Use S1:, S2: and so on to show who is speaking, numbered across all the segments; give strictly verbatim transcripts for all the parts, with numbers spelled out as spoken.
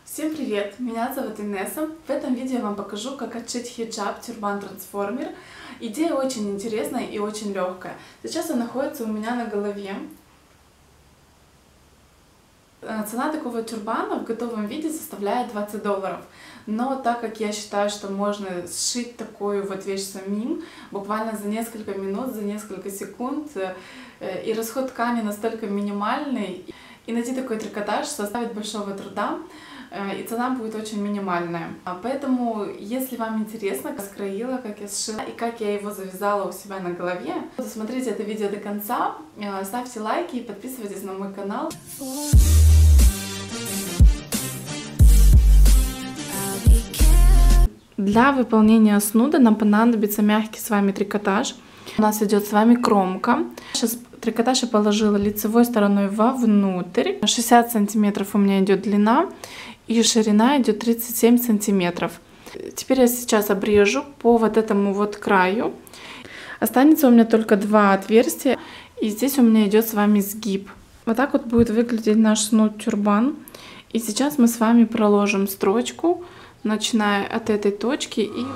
S1: Всем привет! Меня зовут Инесса. В этом видео я вам покажу, как отшить хиджаб тюрбан трансформер. Идея очень интересная и очень легкая. Сейчас он находится у меня на голове. Цена такого тюрбана в готовом виде составляет двадцать долларов. Но так как я считаю, что можно сшить такую вот вещь самим, буквально за несколько минут, за несколько секунд, и расход ткани настолько минимальный, и найти такой трикотаж составит большого труда, и цена будет очень минимальная. Поэтому, если вам интересно, как я скроила, как я сшила и как я его завязала у себя на голове, смотрите это видео до конца, ставьте лайки и подписывайтесь на мой канал. Для выполнения снуда нам понадобится мягкий с вами трикотаж. У нас идет с вами кромка. Сейчас трикотаж я положила лицевой стороной вовнутрь. шестьдесят сантиметров у меня идет длина и ширина идет тридцать семь сантиметров. Теперь я сейчас обрежу по вот этому вот краю. Останется у меня только два отверстия, и здесь у меня идет с вами сгиб. Вот так вот будет выглядеть наш снуд тюрбан. И сейчас мы с вами проложим строчку, начиная от этой точки. И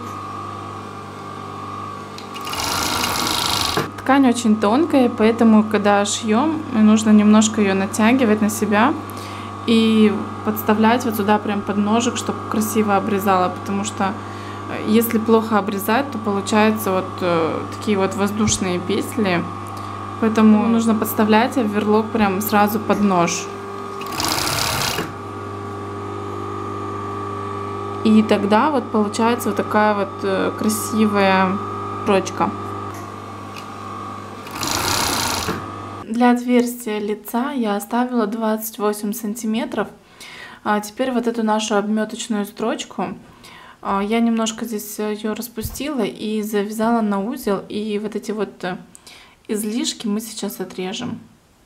S1: ткань очень тонкая, поэтому когда шьем, нужно немножко ее натягивать на себя и подставлять вот сюда прям под ножик, чтобы красиво обрезала, потому что если плохо обрезать, то получается вот э, такие вот воздушные петли, поэтому нужно подставлять оверлок прям сразу под нож. И тогда вот получается вот такая вот э, красивая строчка. Для отверстия лица я оставила двадцать восемь сантиметров. А теперь вот эту нашу обметочную строчку а, я немножко здесь ее распустила и завязала на узел. И вот эти вот излишки мы сейчас отрежем.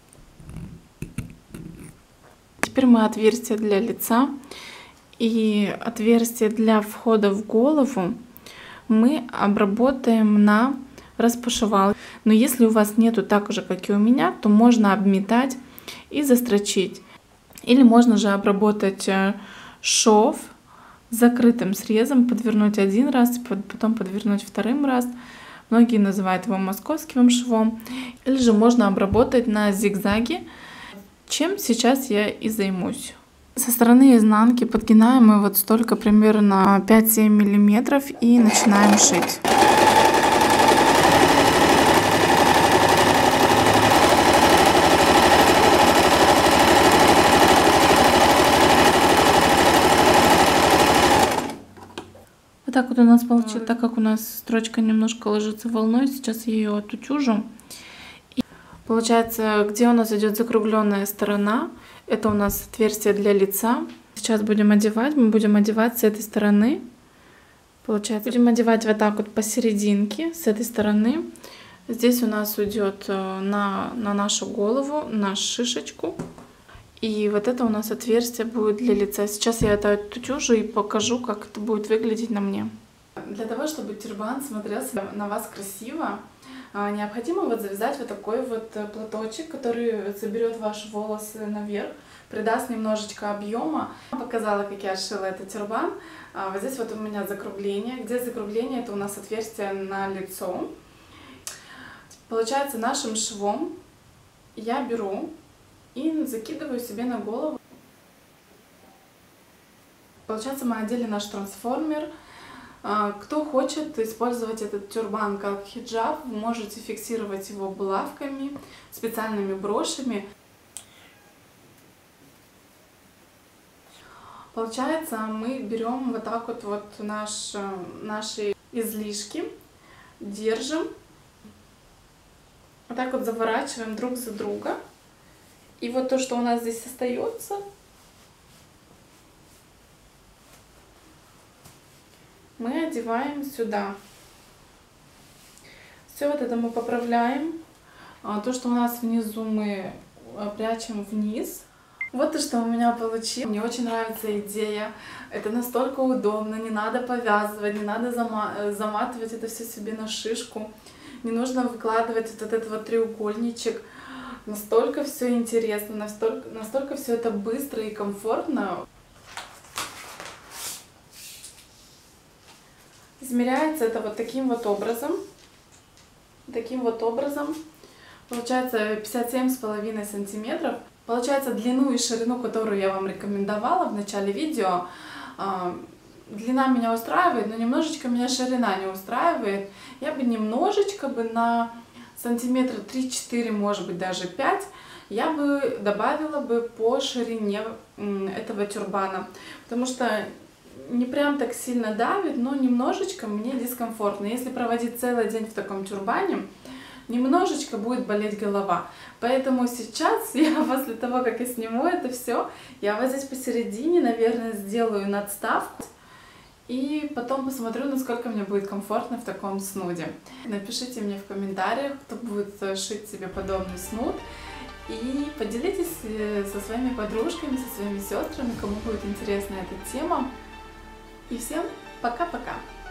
S1: Теперь мы отверстие для лица и отверстие для входа в голову мы обработаем на распашивал. Но если у вас нету так же, как и у меня, то можно обметать и застрочить. Или можно же обработать шов закрытым срезом, подвернуть один раз, потом подвернуть вторым раз. Многие называют его московским швом. Или же можно обработать на зигзаге, чем сейчас я и займусь. Со стороны изнанки подгинаем мы вот столько, примерно пять-семь миллиметров, и начинаем шить. Вот так вот у нас получилось, так как у нас строчка немножко ложится волной, сейчас я ее отутюжу. И получается, где у нас идет закругленная сторона, это у нас отверстие для лица. Сейчас будем одевать, мы будем одевать с этой стороны. Получается, будем одевать вот так вот посерединке, с этой стороны. Здесь у нас уйдет на, на нашу голову, на шишечку. И вот это у нас отверстие будет для лица. Сейчас я это оттутюжу и покажу, как это будет выглядеть на мне. Для того, чтобы тюрбан смотрелся на вас красиво, необходимо вот завязать вот такой вот платочек, который заберет ваши волосы наверх, придаст немножечко объема. Я показала, как я сшила этот тюрбан. Вот здесь вот у меня закругление. Где закругление? Это у нас отверстие на лицо. Получается, нашим швом я беру и закидываю себе на голову. Получается, мы одели наш трансформер. Кто хочет использовать этот тюрбан как хиджаб, вы можете фиксировать его булавками, специальными брошами. Получается, мы берем вот так вот, вот наш, наши излишки, держим, вот так вот заворачиваем друг за друга. И вот то, что у нас здесь остается, мы одеваем сюда. Все вот это мы поправляем. То, что у нас внизу, мы прячем вниз. Вот то, что у меня получилось. Мне очень нравится идея. Это настолько удобно. Не надо повязывать, не надо заматывать это все себе на шишку. Не нужно выкладывать вот этот вот треугольничек. Настолько все интересно, настолько, настолько все это быстро и комфортно. измеряется это вот таким вот образом. Таким вот образом. Получается пятьдесят семь с половиной сантиметров. Получается длину и ширину, которую я вам рекомендовала в начале видео. Длина меня устраивает, но немножечко меня ширина не устраивает. Я бы немножечко бы на сантиметра три-четыре, может быть даже пять, я бы добавила бы по ширине этого тюрбана. Потому что не прям так сильно давит, но немножечко мне дискомфортно. Если проводить целый день в таком тюрбане, немножечко будет болеть голова. Поэтому сейчас я после того, как я сниму это все, я вот здесь посередине, наверное, сделаю надставку. И потом посмотрю, насколько мне будет комфортно в таком снуде. Напишите мне в комментариях, кто будет шить себе подобный снуд. И поделитесь со своими подружками, со своими сестрами, кому будет интересна эта тема. И всем пока-пока!